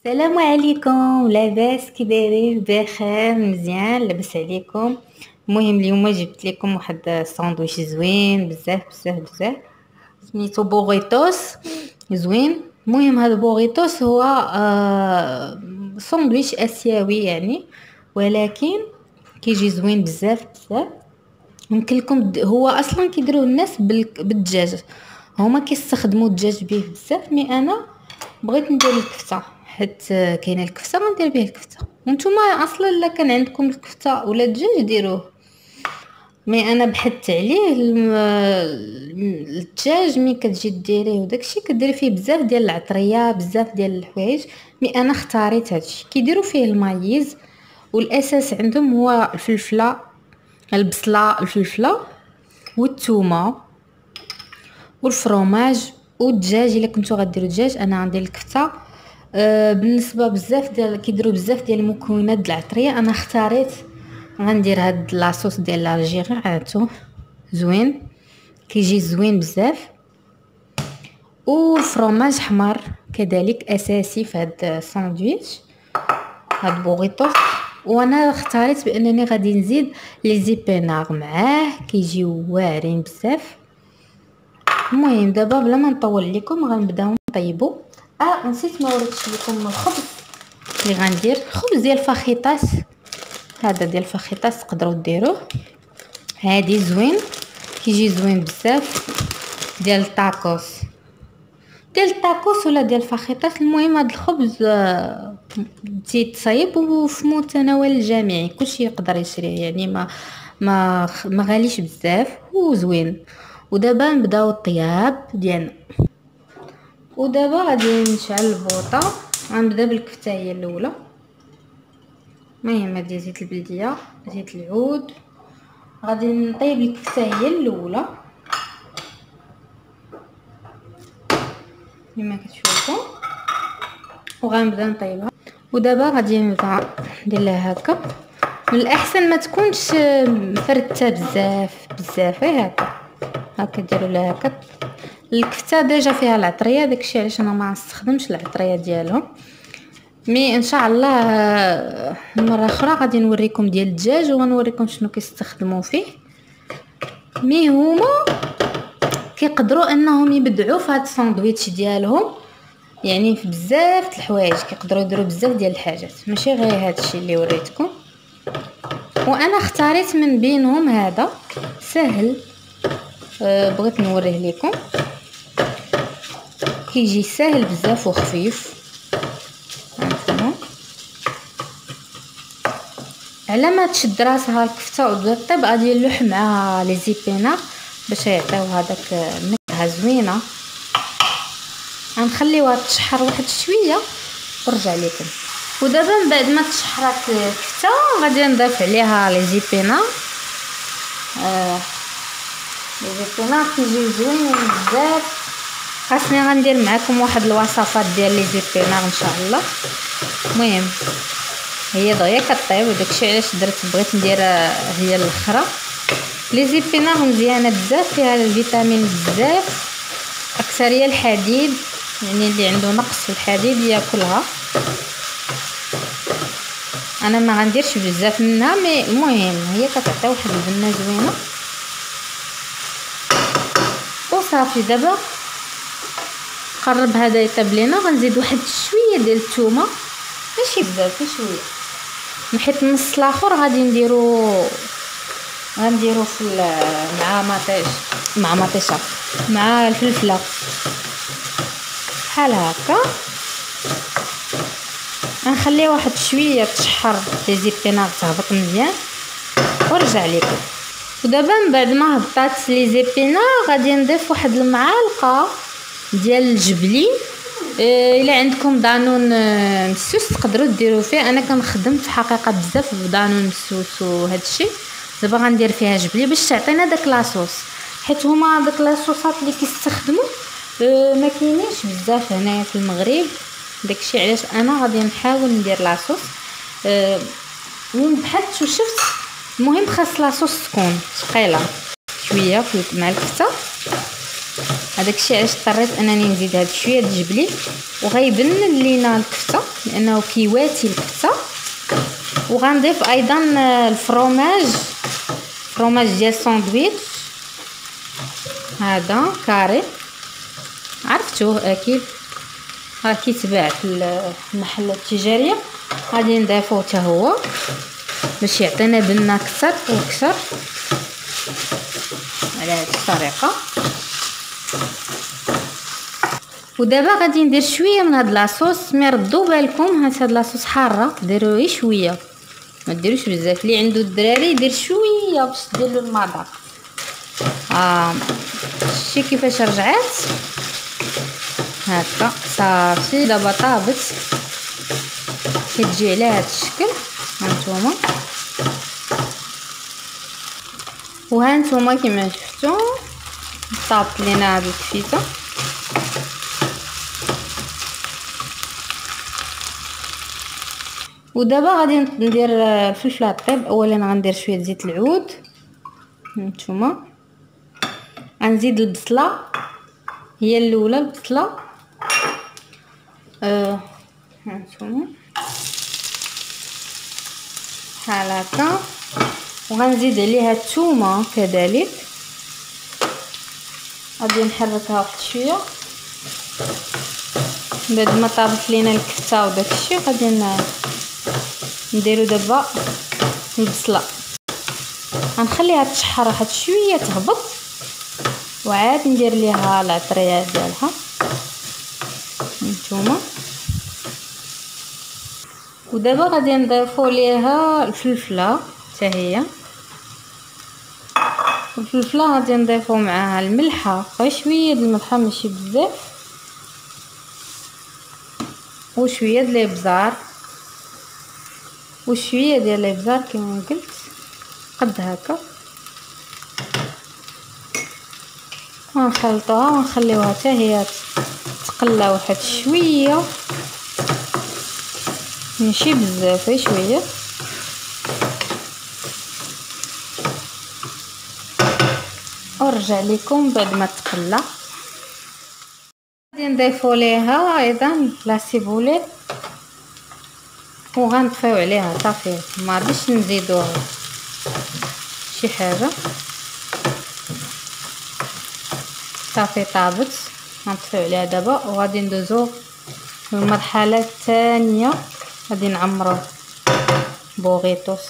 السلام عليكم، لاباس؟ كي دايرين؟ بخير؟ مزيان؟ لاباس عليكم؟ المهم اليوم جبت لكم واحد ساندويتش زوين بزاف بزاف بزاف، سميتو بوغيتوس. زوين. المهم هذا بوغيتوس هو ساندويتش اسيوي يعني، ولكن كيجي زوين بزاف بزاف. يمكن لكم هو اصلا كيديروه الناس بالدجاج، هما كيستخدموا الدجاج به بزاف، مي انا بغيت ندير الكفته حيت كاينه الكفته غندير به الكفته. وانتم اصلا الا كان عندكم الكفته ولا الدجاج ديروه، مي انا بحثت عليه الدجاج ملي كتجي ديريه وداكشي كديري فيه بزاف ديال العطريه بزاف ديال الحوايج، مي انا اختاريت هادشي. كيديروا فيه المايز، والاساس عندهم هو الفلفله، البصله، الفلفله والثومه والفرomاج والدجاج. الا كنتو غديروا دجاج انا غندير الكفته. بالنسبه بزاف ديال كيديروا بزاف ديال المكونات د العطريه، انا اختاريت غندير هاد لاصوص ديال الجيري. عرفتو زوين، كيجي زوين بزاف. والفرomاج حمر كذلك اساسي في هاد الساندويتش، هاد بوغيتوس. وانا اختاريت بانني غادي نزيد لي زيبينار معاه، كيجيو واعرين بزاف. المهم دابا بلا ما نطول لكم غنبداو نطيبوا. نسيت ما وريتش لكم الخبز اللي غندير. خبز ديال فخيطاس، هذا ديال فخيطاس تقدروا ديروه، هادي زوين، كيجي زوين بزاف. ديال الطاكوس، ديال الطاكوس ولا ديال فخيطاس، المهم هذا الخبز تيتصايب وفي متناول الجميع، كلشي يقدر يشريه يعني، ما غاليش بزاف وزوين. ودابا نبداو الطياب ديالنا. ودابا غادي نشعل البوطه، غنبدا بالكفته هي الاولى. المهم هادي زيت البلديه، زيت العود. غادي نطيب الكفته هي الاولى كما كتشوفوا، وغنبدا نطيبها. ودابا غادي نبدا ندير لها هكا. من الاحسن ما تكونش مفرته بزاف بزاف، هكا ديروا لها هكا. الكفته ديجا فيها العطريه، داكشي علاش انا ما نستخدمش العطريه ديالهم. مي ان شاء الله المره اخرى غادي نوريكم ديال الدجاج وغنوريكم شنو كيستخدموا فيه. مي هما كيقدروا انهم يبدعوا في هذا الساندويتش ديالهم، يعني في بزاف الحوايج كيقدروا يديروا بزاف ديال الحاجات، ماشي غير هذا الشيء اللي وريتكم. وانا اختاريت من بينهم هذا سهل، بغيت نوريه لكم. كيجي سهل بزاف وخفيف. هانتوما على ما تشد راسها الكفته وتبدا طيب، غادي نلوح مع لي زيبينار باش يعطيو هذاك النكهه زوينه. غنخليوها تشحر واحد شويه ونرجع لكم. ودابا من بعد ما تشحرات الكفته غادي نضيف عليها لي زيبينار. لي زيبينار كيجيو زوينين بزاف. خاصني غندير معكم واحد الوصفات ديال لي زيبينار ان شاء الله. المهم هي دغيا كطيب، وداكشي علاش بغيت ندير هي الاخرى. لي زيبينار مزيانه بزاف، فيها الفيتامين بزاف، اكثريه الحديد، يعني اللي عنده نقص في الحديد ياكلها. انا ما غنديرش بزاف منها، مي المهم هي كتعطي واحد البنه زوينه. وصافي دابا قرب هذا يطيب لينا. غنزيد واحد شويه ديال الثومه، ماشي بزاف، شويه، حيت النص الاخر غنديرو في مع مطيشه مع الفلفله بحال هكا. غنخليه واحد شويه تشحر لي زيبينار تهبط مزيان ونرجع لكم. ودابا من بعد ما هبطات لي زيبينار غادي نضيف واحد المعالقه ديال الجبلي. الا عندكم دانون مسوس تقدروا ديروا فيه. انا كنخدم في الحقيقه بزاف بدانون مسوس وهذا الشيء. دابا غندير فيها جبلي باش تعطينا داك لاصوص، حيت هما داك لاصوصات اللي كيستخدموا ما كاينينش بزاف هنايا في المغرب. داكشي علاش انا غادي نحاول ندير لاصوص. من بحثت وشفت، المهم خاص لاصوص تكون ثقيله شويه مع الكفته. هذاك الشيء علاش اضطريت انني نزيد هاد شويه د الجبلي، وغيبن لينا الكفته لانه كيواتي الكفته. وغنضيف ايضا الفرomage ديال الساندويتش، هذا كاري عرفتوه اكيد راه كيتباع في المحلات التجاريه. غادي نضيفوه حتى هو باش يعطينا بنه اكثر واكثر على هذه الطريقه. ودابا غادي ندير شويه من هاد لاصوص، مي ردوا بالكم هاد لاصوص حاره، ديروا غير شويه ما ديروش بزاف. اللي عنده الدراري يدير شويه باش دير له المذاق. شتي كيفاش رجعات هكا صافي. دابا طابت كتجي على هاد الشكل هانتوما، وهانتوما كما شفتوا طابت لينا هاد الكفيته. ودابا غادي ندير الفلفل الطيب. اولا غندير شويه زيت العود هانتوما، غنزيد البصله هي الاولى البصله هانتوما بحال هكا، وغنزيد عليها الثومه كذلك. غادي نحركها واحد شويه بعد ما طابت لينا الكفته وداك الشيء. غادي نديرو دابا البصله، غنخليها تشحر واحد شويه تهبط، وعاد ندير ليها العطريه ديالها هانتوما. ودابا غادي نضيفو ليها الفلفله حتى هي. الفلفله غادي نضيفو معاها الملحه، غير شويه د الملحه ماشي بزاف، وشويه د الابزار وشويه ديال الابزار كما قلت قد هكا. ونخلطوها ونخليوها حتى هي تقلى واحد شويه ماشي بزاف، غير شويه. ونرجع لكم بعد ما تقلى. غادي نضيفوا ليها ايضا لاسيبولي وغنطفيو عليها صافي، ما غاديش نزيدو شي حاجه. صافي طابت، غنطفيو عليها دابا وغادي ندوزو للمرحله الثانيه. غادي نعمرو بوغيتوس،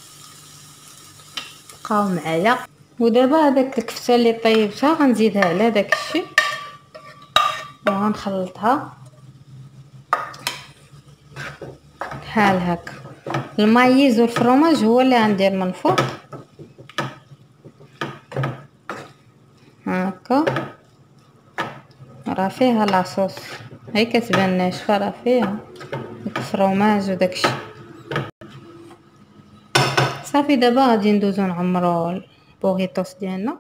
بقاو معايا. ودابا هذاك الكفته اللي طيبتها غنزيدها على داك الشيء وغنخلطها بحال هكا. المايز والفرomage هو اللي غندير من فوق هكا. راه فيها لاصوص هي كتبان ناشفه، راه فيها داك الفرomage وداك الشيء. صافي دابا غادي ندوزو نعمرو البوغيتوس ديالنا.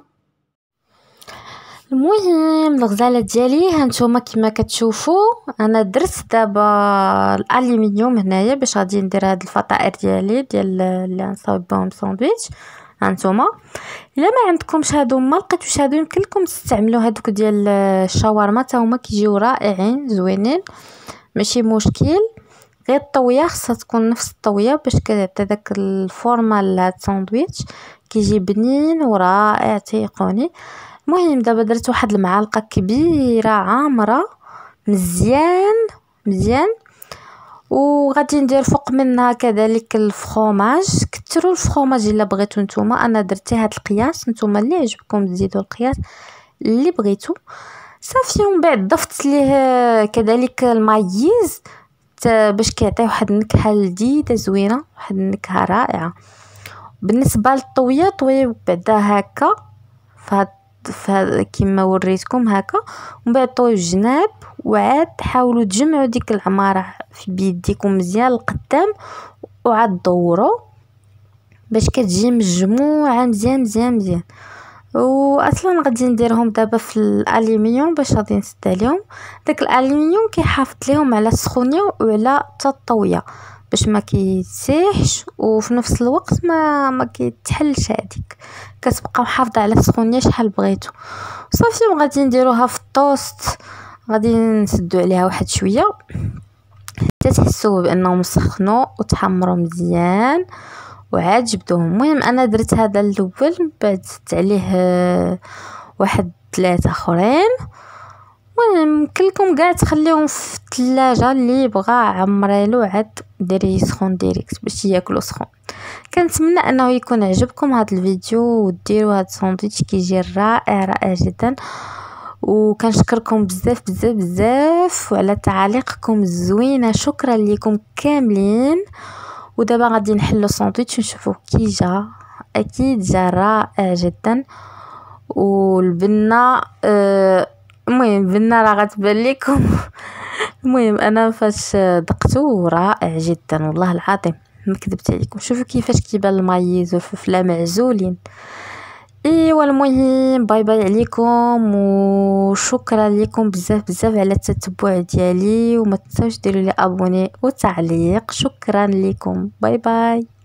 المهم الغزاله ديالي هانتوما كما كتشوفوا انا درت دابا الالومنيوم هنايا باش غادي ندير هاد الفطائر ديالي ديال اللي غنصاوب بهم ساندويتش. هانتوما الا ما عندكمش هادو ما لقيتوش هادو يمكن لكم تستعملوا هادوك ديال الشاورما، حتى هما كيجيو رائعين زوينين ماشي مشكل. غير الطويه خاصها تكون نفس الطويه باش كتعطي داك الفورمه لهاد الساندويتش، كيجي بنين ورائع تيقوني. المهم دابا درت واحد المعلقه كبيره عامره مزيان وغادي ندير فوق منها كذلك الفرomage. كثروا الفرomage الا بغيتو نتوما، انا درتي هاد القياس، نتوما اللي عجبكم تزيدوا القياس اللي بغيتو صافي. ومن بعد ضفت ليه كذلك المايز باش كيعطي واحد النكهه لذيذه زوينه، واحد النكهه رائعه. بالنسبه للطويه طوي بعدا هكا فهاد كما وريتكم هكا، ومن بعد طويو الجناب وعاد حاولوا تجمعوا ديك العماره في بيديكم مزيان القدام وعاد دوروا باش كتجي مجموعه مزيان. واصلا غادي نديرهم دابا في الالومنيوم باش غادي نسد عليهم. داك الالومنيوم كيحافظ ليهم على السخونيه وعلى حتى الطويه، باش ما كيتسيحش وفي نفس الوقت ما كيتحلش. هذيك كتبقى محافظه على السخونيه شحال بغيتو. صافي وغادي نديروها في الطوست، غادي نسدو عليها واحد شويه حتى تحسوا بانهم سخنوا وتحمروا مزيان وعاد جبدوهم. المهم انا درت هذا الاول، من بعد زدت عليه واحد 3 اخرين. المهم كلكم كاع تخليهم في الثلاجه، اللي بغى عمريلو عاد ديريه سخون ديريكت باش ياكلوا سخون. كنتمنى انه يكون عجبكم هذا الفيديو وديروا هذا الساندويتش كيجي رائع رائع جدا. وكنشكركم بزاف بزاف بزاف وعلى تعاليقكم الزوينه، شكرا لكم كاملين. ودابا غادي نحلو الساندويتش ونشوفوه كي جا. اكيد جا رائع جدا. والبنه المهم البنه راه غتبان لكم المهم انا فاش دقته رائع جدا والله العظيم ما كذبت عليكم. شوفوا كيفاش كيبان المايز والفلفله معزولين. ايوا المهم باي باي عليكم وشكرا لكم بزاف بزاف على التتبع ديالي، وما تنساوش ديروا لي ابوني وتعليق. شكرا لكم، باي باي.